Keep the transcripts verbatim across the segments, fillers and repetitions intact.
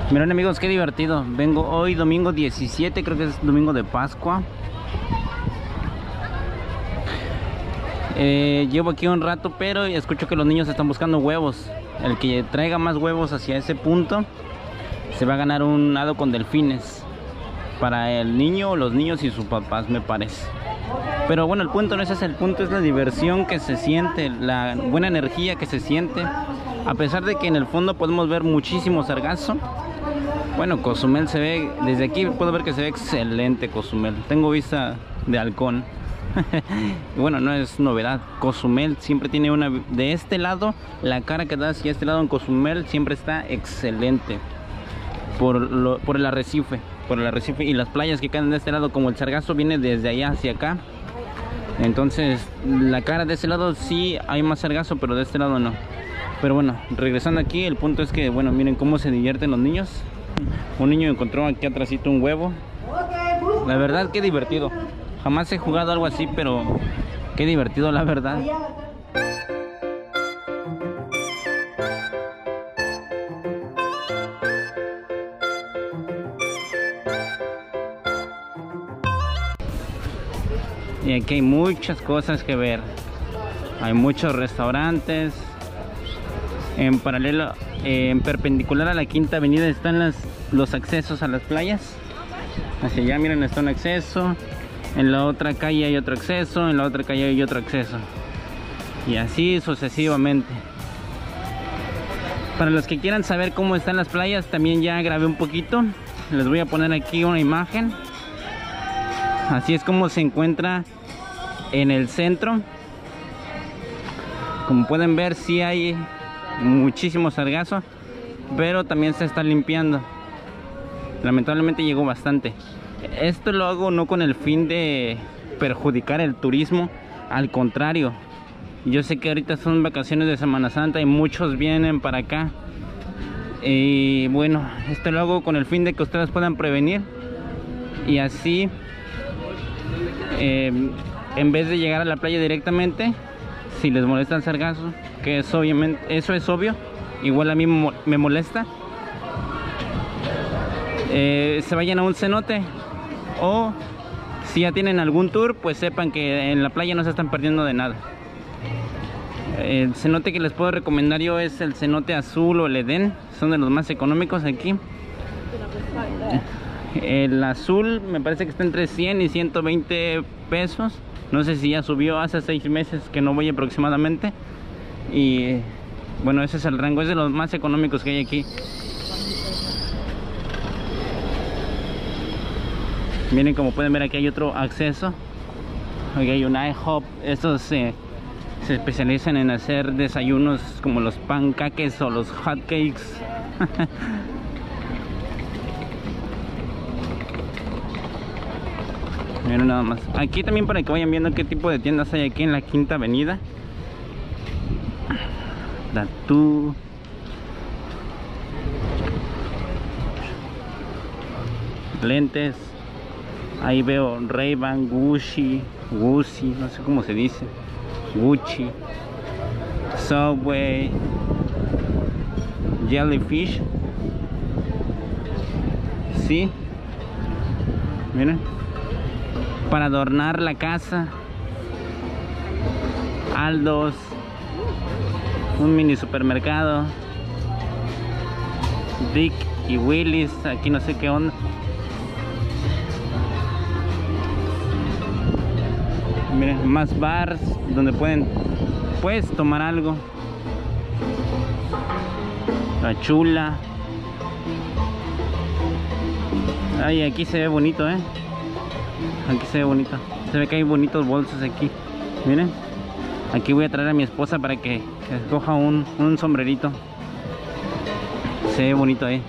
Miren amigos, qué divertido. Vengo hoy domingo diecisiete, creo que es domingo de Pascua. eh, Llevo aquí un rato, pero escucho que los niños están buscando huevos. El que traiga más huevos hacia ese punto se va a ganar un nado con delfines para el niño, los niños y sus papás, me parece. Pero bueno, el punto no es ese, el punto es la diversión que se siente, la buena energía que se siente. A pesar de que en el fondo podemos ver muchísimo sargazo. Bueno, Cozumel se ve, desde aquí puedo ver que se ve excelente Cozumel. Tengo vista de halcón. Y bueno, no es novedad. Cozumel siempre tiene una, de este lado, la cara que da hacia este lado en Cozumel siempre está excelente. Por, lo, por el arrecife, por el arrecife y las playas que caen de este lado, como el sargazo viene desde allá hacia acá. Entonces, la cara de ese lado sí hay más sargazo, pero de este lado no. Pero bueno, regresando aquí, el punto es que, bueno, miren cómo se divierten los niños. Un niño encontró aquí atrásito un huevo. La verdad, qué divertido. Jamás he jugado algo así, pero qué divertido, la verdad. Y aquí hay muchas cosas que ver. Hay muchos restaurantes. En paralelo, eh, en perpendicular a la Quinta Avenida están las, los accesos a las playas. Hacia allá, miren, está un acceso. En la otra calle hay otro acceso. En la otra calle hay otro acceso. Y así sucesivamente. Para los que quieran saber cómo están las playas, también ya grabé un poquito. Les voy a poner aquí una imagen. Así es como se encuentra en el centro. Como pueden ver, sí hay muchísimo sargazo, pero también se está limpiando. Lamentablemente llegó bastante. Esto lo hago no con el fin de perjudicar el turismo, al contrario. Yo sé que ahorita son vacaciones de Semana Santa y muchos vienen para acá. Y bueno, esto lo hago con el fin de que ustedes puedan prevenir. Y así, eh, en vez de llegar a la playa directamente, si les molesta el sargazo, que es obviamente, eso es obvio, igual a mí me molesta, eh, se vayan a un cenote. O si ya tienen algún tour, pues sepan que en la playa no se están perdiendo de nada. El cenote que les puedo recomendar yo es el cenote azul o el Edén. Son de los más económicos aquí. El azul me parece que está entre cien y ciento veinte pesos. No sé si ya subió, hace seis meses que no voy aproximadamente. Y bueno, ese es el rango, es de los más económicos que hay aquí. Miren, como pueden ver, aquí hay otro acceso. Aquí hay un IHOP. Estos eh, se especializan en hacer desayunos como los pancakes o los hotcakes. Miren nada más. Aquí también para que vayan viendo qué tipo de tiendas hay aquí en la Quinta Avenida. Tatú. Lentes. Ahí veo Ray-Ban, Gucci, Gucci, no sé cómo se dice. Gucci. Subway. Jellyfish. Sí. Miren. Para adornar la casa. Aldos. Un mini supermercado. Dick y Willis. Aquí no sé qué onda. Miren, más bars donde pueden pues tomar algo. La Chula. Ay, aquí se ve bonito, eh. Aquí se ve bonito. Se ve que hay bonitos bolsos aquí. Miren. Aquí voy a traer a mi esposa para que escoja un, un sombrerito. Se ve bonito ahí.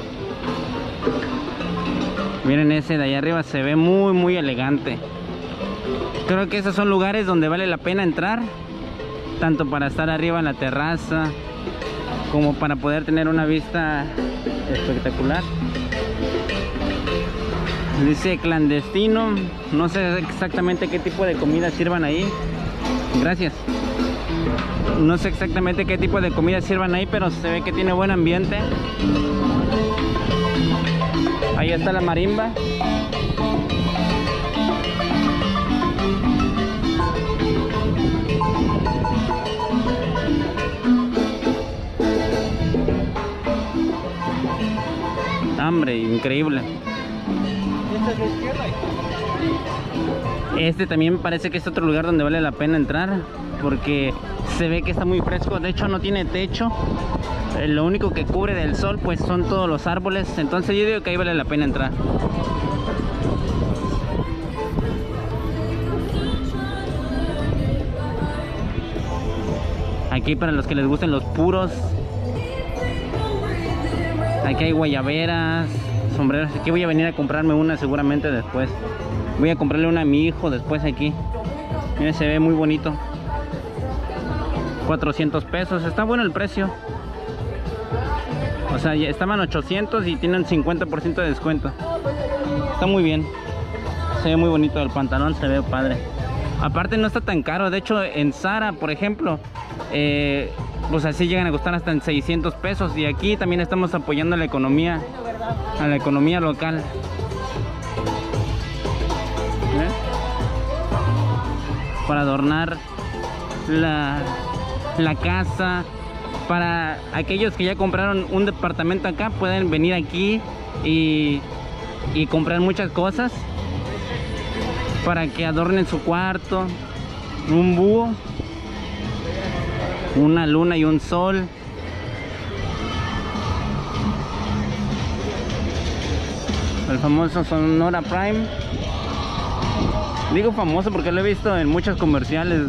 Miren, ese de allá arriba se ve muy muy elegante. Creo que esos son lugares donde vale la pena entrar, tanto para estar arriba en la terraza como para poder tener una vista espectacular. Dice clandestino, no sé exactamente qué tipo de comida sirvan ahí. Gracias. No sé exactamente qué tipo de comida sirvan ahí, pero se ve que tiene buen ambiente. Ahí está la marimba. Hombre, increíble. Este también parece que es otro lugar donde vale la pena entrar, porque se ve que está muy fresco. De hecho no tiene techo, eh, lo único que cubre del sol pues son todos los árboles. Entonces yo digo que ahí vale la pena entrar. Aquí para los que les gusten los puros, aquí hay guayaberas, sombreros. Aquí voy a venir a comprarme una seguramente después. Voy a comprarle una a mi hijo después aquí. Miren, se ve muy bonito. cuatrocientos pesos, está bueno el precio. O sea, ya estaban ochocientos y tienen cincuenta por ciento de descuento. Está muy bien. Se ve muy bonito el pantalón, se ve padre. Aparte no está tan caro. De hecho en Zara, por ejemplo, eh, pues así llegan a costar hasta en seiscientos pesos. Y aquí también estamos apoyando a la economía, a la economía local. ¿Eh? Para adornar la, la casa. Para aquellos que ya compraron un departamento acá, pueden venir aquí y, y comprar muchas cosas para que adornen su cuarto. Un búho, una luna y un sol. El famoso Sonora Prime. Digo famoso porque lo he visto en muchos comerciales.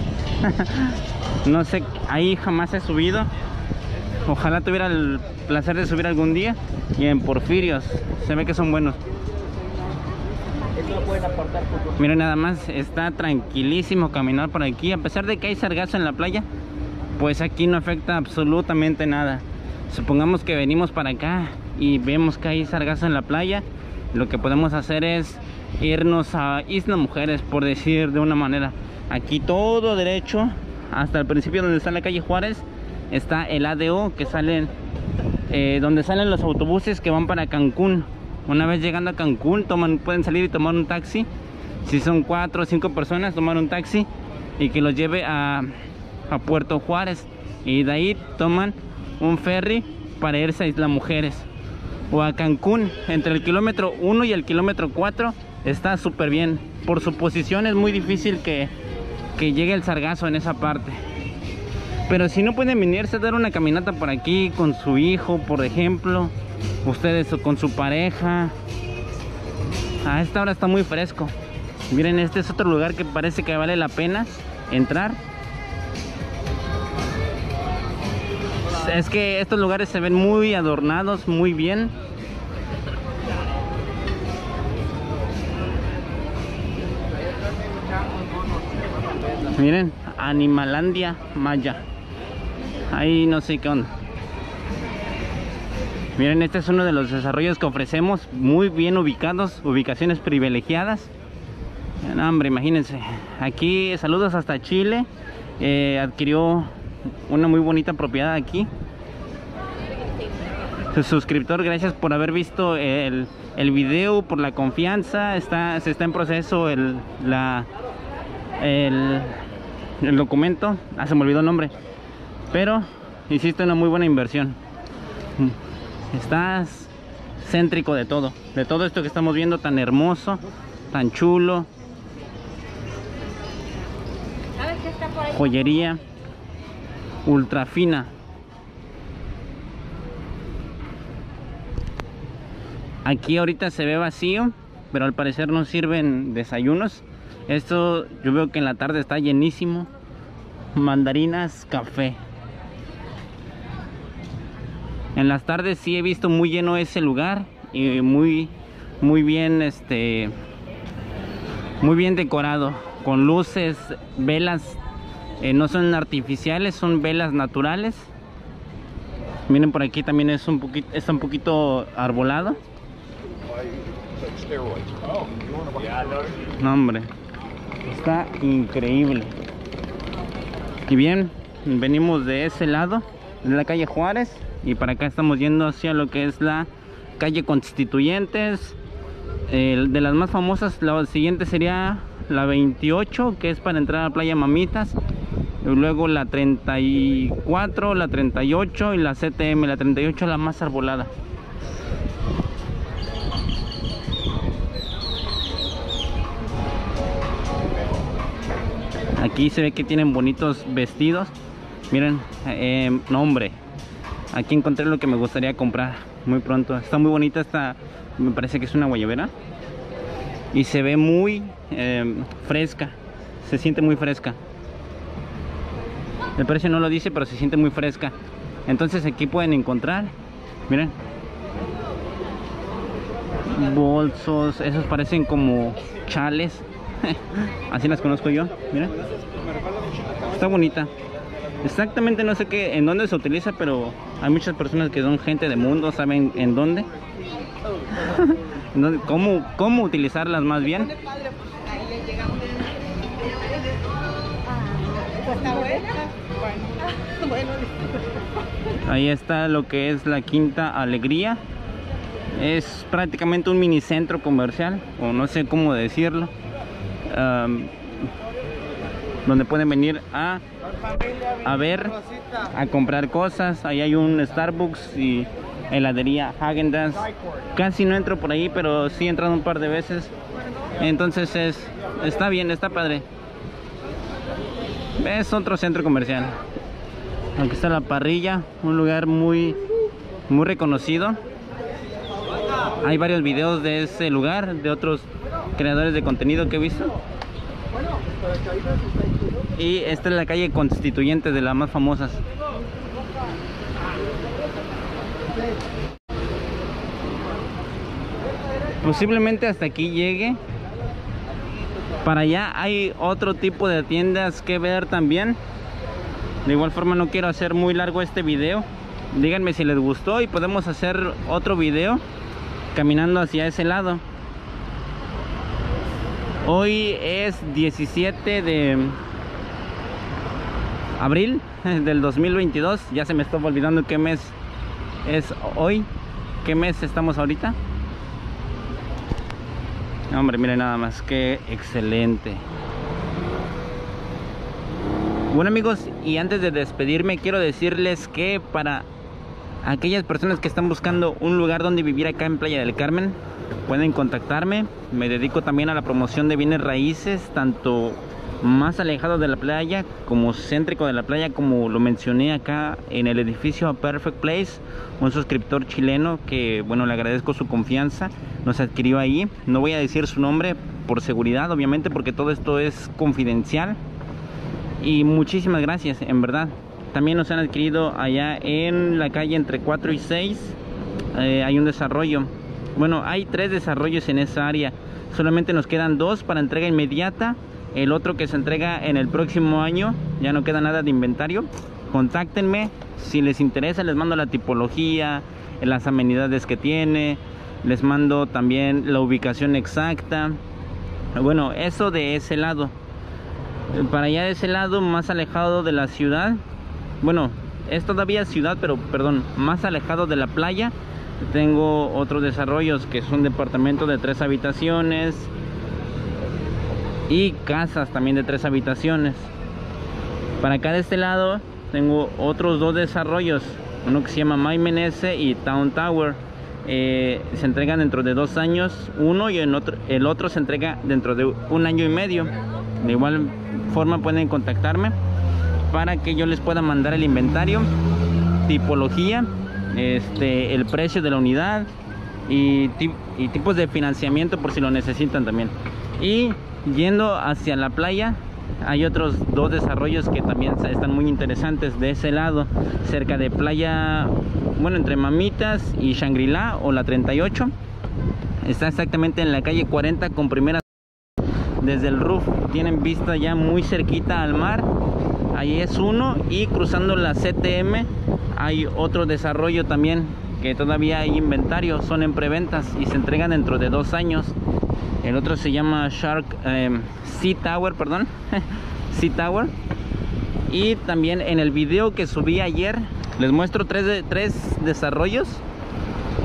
No sé, ahí jamás he subido. Ojalá tuviera el placer de subir algún día. Y en Porfirios, se ve que son buenos. Miren, nada más, está tranquilísimo caminar por aquí. A pesar de que hay sargazo en la playa, pues aquí no afecta absolutamente nada. Supongamos que venimos para acá y vemos que hay sargazo en la playa, lo que podemos hacer es irnos a Isla Mujeres, por decir de una manera. Aquí todo derecho hasta el principio, donde está la calle Juárez, está el A D O, que salen eh, donde salen los autobuses que van para Cancún. Una vez llegando a Cancún, toman, pueden salir y tomar un taxi. Si son cuatro o cinco personas, tomar un taxi y que los lleve a, a Puerto Juárez. Y de ahí toman un ferry para irse a Isla Mujeres o a Cancún. Entre el kilómetro uno y el kilómetro cuatro está súper bien. Por su posición es muy difícil que, que llegue el sargazo en esa parte. Pero si no pueden venirse a dar una caminata por aquí con su hijo, por ejemplo, ustedes o con su pareja, a esta hora está muy fresco. Miren, este es otro lugar que parece que vale la pena entrar. Es que estos lugares se ven muy adornados, muy bien. Miren, Animalandia Maya. Ahí no sé qué onda. Miren, este es uno de los desarrollos que ofrecemos, muy bien ubicados, ubicaciones privilegiadas. No, hombre, imagínense. Aquí, saludos hasta Chile. Eh, adquirió una muy bonita propiedad aquí. Su suscriptor, gracias por haber visto el, el video, por la confianza. Está, se está en proceso el, la, el, el documento. Ah, se me olvidó el nombre. Pero hiciste una muy buena inversión. Estás céntrico de todo, de todo esto que estamos viendo, tan hermoso, tan chulo. Joyería ultra fina. Aquí ahorita se ve vacío, pero al parecer no sirven desayunos. Esto yo veo que en la tarde está llenísimo. Mandarinas, café. En las tardes sí he visto muy lleno ese lugar y muy muy bien este muy bien decorado, con luces, velas, eh, no son artificiales, son velas naturales. Miren, por aquí también es un poquito, está un poquito arbolado. No, hombre, está increíble. Y bien, venimos de ese lado, de la calle Juárez, y para acá estamos yendo hacia lo que es la calle Constituyentes. Eh, de las más famosas, la siguiente sería la veintiocho, que es para entrar a la playa Mamitas. Y luego la treinta y cuatro, la treinta y ocho y la C T M. La treinta y ocho es la más arbolada. Aquí se ve que tienen bonitos vestidos. Miren, eh, nombre. Aquí encontré lo que me gustaría comprar muy pronto. Está muy bonita esta, me parece que es una guayabera. Y se ve muy eh, fresca. Se siente muy fresca. El precio no lo dice, pero se siente muy fresca. Entonces aquí pueden encontrar, miren, bolsos. Esos parecen como chales. Así las conozco yo, miren. Está bonita. Exactamente no sé qué, en dónde se utiliza, pero hay muchas personas que son gente de mundo, saben en dónde. ¿Cómo, cómo utilizarlas más bien? Ahí está lo que es la Quinta Alegría. Es prácticamente un mini centro comercial, o no sé cómo decirlo, um, donde pueden venir a, a ver, a comprar cosas. Ahí hay un Starbucks y heladería Häagen-Dazs. Casi no entro por ahí, pero sí he entrado un par de veces. Entonces es, está bien, está padre. Es otro centro comercial. Aquí está La Parrilla, un lugar muy, muy reconocido. Hay varios videos de ese lugar, de otros creadores de contenido que he visto. Y esta es la calle Constituyentes, de las más famosas. Posiblemente hasta aquí llegue. Para allá hay otro tipo de tiendas que ver también. De igual forma no quiero hacer muy largo este video. Díganme si les gustó y podemos hacer otro video caminando hacia ese lado. Hoy es diecisiete de abril del dos mil veintidós. Ya se me está olvidando qué mes es hoy. ¿Qué mes estamos ahorita? Hombre, miren nada más, qué excelente. Bueno amigos, y antes de despedirme quiero decirles que para aquellas personas que están buscando un lugar donde vivir acá en Playa del Carmen, pueden contactarme. Me dedico también a la promoción de bienes raíces, tanto más alejado de la playa como céntrico de la playa, como lo mencioné acá en el edificio A Perfect Place. Un suscriptor chileno que, bueno, le agradezco su confianza, nos adquirió ahí. No voy a decir su nombre por seguridad, obviamente, porque todo esto es confidencial. Y muchísimas gracias, en verdad. También nos han adquirido allá en la calle entre cuatro y seis. Eh, hay un desarrollo. Bueno, hay tres desarrollos en esa área. Solamente nos quedan dos para entrega inmediata. El otro que se entrega en el próximo año. Ya no queda nada de inventario. Contáctenme si les interesa. Les mando la tipología, las amenidades que tiene. Les mando también la ubicación exacta. Bueno, eso de ese lado. Para allá de ese lado, más alejado de la ciudad. Bueno, es todavía ciudad, pero perdón, más alejado de la playa. Tengo otros desarrollos que son departamentos de tres habitaciones y casas también de tres habitaciones. Para acá de este lado tengo otros dos desarrollos, uno que se llama Maimenese y Town Tower. Eh, se entregan dentro de dos años uno, y el otro, el otro se entrega dentro de un año y medio. De igual forma pueden contactarme para que yo les pueda mandar el inventario, tipología, este, el precio de la unidad y, y tipos de financiamiento por si lo necesitan también. Y yendo hacia la playa hay otros dos desarrollos que también están muy interesantes de ese lado, cerca de playa, bueno, entre Mamitas y Shangri-La o la treinta y ocho. Está exactamente en la calle cuarenta con primera. Desde el roof tienen vista ya muy cerquita al mar. Ahí es uno, y cruzando la C T M hay otro desarrollo también que todavía hay inventario, son en preventas y se entregan dentro de dos años. El otro se llama Shark eh, Sea Tower, perdón, Sea Tower. Y también en el video que subí ayer les muestro tres, de, tres desarrollos.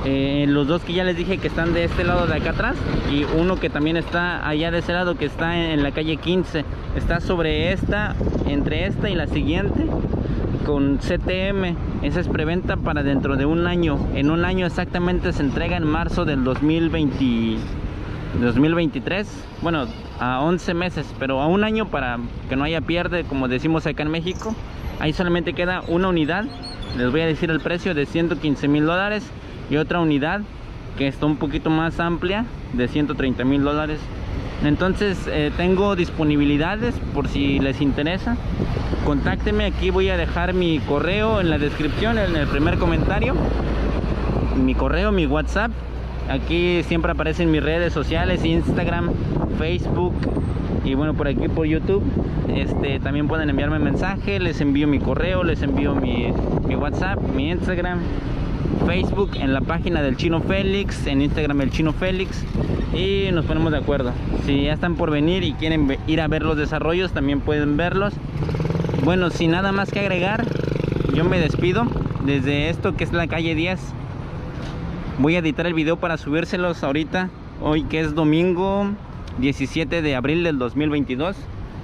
Eh, los dos que ya les dije que están de este lado de acá atrás, y uno que también está allá de ese lado, que está en la calle quince. Está sobre esta, entre esta y la siguiente, con C T M. Esa es preventa para dentro de un año. En un año exactamente, se entrega en marzo del dos mil veinte, dos mil veintitrés. Bueno, a once meses, pero a un año, para que no haya pierde, como decimos acá en México. Ahí solamente queda una unidad. Les voy a decir el precio, de ciento quince mil dólares, y otra unidad que está un poquito más amplia, de ciento treinta mil dólares. Entonces eh, tengo disponibilidades por si les interesa. Contáctenme, aquí voy a dejar mi correo en la descripción, en el primer comentario. Mi correo, mi WhatsApp. Aquí siempre aparecen mis redes sociales: Instagram, Facebook, y bueno, por aquí por YouTube. Este, también pueden enviarme mensaje, les envío mi correo, les envío mi, mi WhatsApp, mi Instagram, Facebook, en la página del Chino Félix, en Instagram el Chino Félix, y nos ponemos de acuerdo. Si ya están por venir y quieren ir a ver los desarrollos, también pueden verlos. Bueno, sin nada más que agregar, yo me despido desde esto que es la calle diez. Voy a editar el video para subírselos ahorita, hoy que es domingo diecisiete de abril del dos mil veintidós.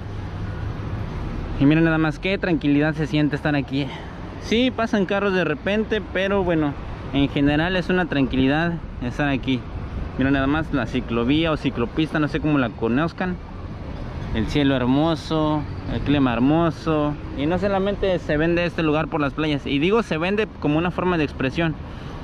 Y miren nada más qué tranquilidad se siente estar aquí. Sí, pasan carros de repente, pero bueno, en general es una tranquilidad estar aquí. Miren nada más la ciclovía o ciclopista, no sé cómo la conozcan. El cielo hermoso, el clima hermoso. Y no solamente se vende este lugar por las playas, y digo se vende como una forma de expresión.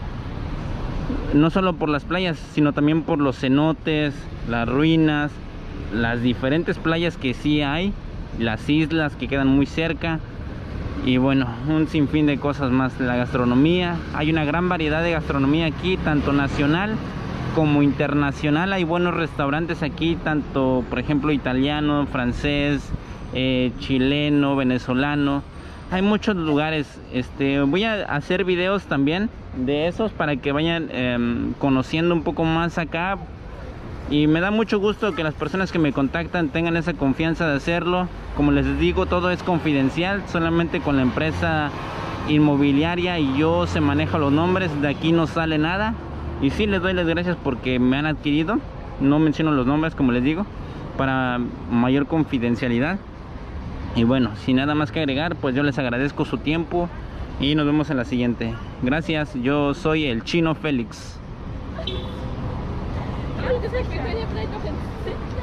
No solo por las playas, sino también por los cenotes, las ruinas, las diferentes playas que sí hay, las islas que quedan muy cerca, y bueno, un sinfín de cosas más. La gastronomía, hay una gran variedad de gastronomía aquí, tanto nacional como internacional. Hay buenos restaurantes aquí, tanto por ejemplo italiano, francés, eh, chileno, venezolano. Hay muchos lugares. Este, voy a hacer videos también de esos para que vayan eh, conociendo un poco más acá. Y me da mucho gusto que las personas que me contactan tengan esa confianza de hacerlo. Como les digo, todo es confidencial, solamente con la empresa inmobiliaria y yo se maneja los nombres. De aquí no sale nada. Y sí, les doy las gracias porque me han adquirido. No menciono los nombres, como les digo, para mayor confidencialidad. Y bueno, sin nada más que agregar, pues yo les agradezco su tiempo y nos vemos en la siguiente. Gracias, yo soy el Chino Félix. Ja, dus ik weet niet of dat nog in zit.